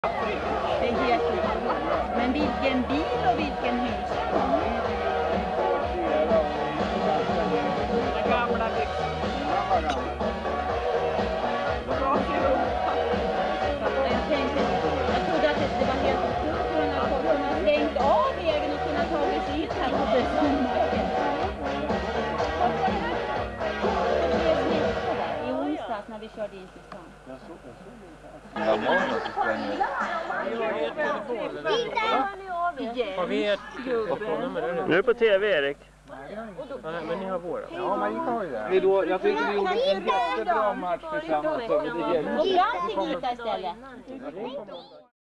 Det är helt otroligt. Men vilken bil och vilken hus. Gamla byxor. Jag trodde att det var helt otroligt att folk kunde stängt av vägen och kunna ta sig in här på bensinmacken. I onsdags när vi körde in till stan. Det var många som sprang ut. Har vi ert telefonnummer? Nu är på tv, Erik. Men ni har våra. Ja, man har ju det. Jag tycker vi gjorde en jättebra match tillsammans. Och Branting gick där istället.